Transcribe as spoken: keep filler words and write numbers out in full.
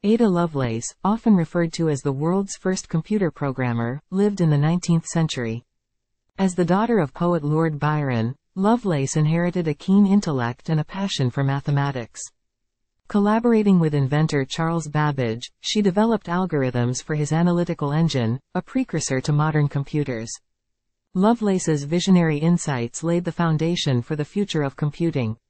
Ada Lovelace, often referred to as the world's first computer programmer, lived in the nineteenth century. As the daughter of poet Lord Byron, Lovelace inherited a keen intellect and a passion for mathematics. Collaborating with inventor Charles Babbage, she developed algorithms for his analytical engine, a precursor to modern computers. Lovelace's visionary insights laid the foundation for the future of computing.